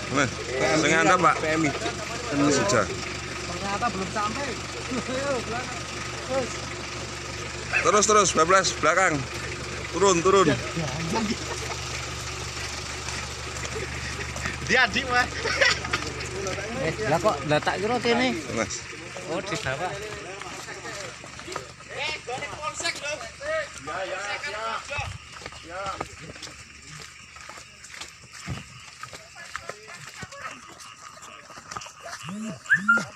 Nah, setengah anda Pak. PMI. Sudah. Ternyata belum sampai. Terus bablas belakang. Turun. Dia adik mah. Lah kok lah tak kira kene. Mas. Oh, di bawah. Polsek loh. Ya.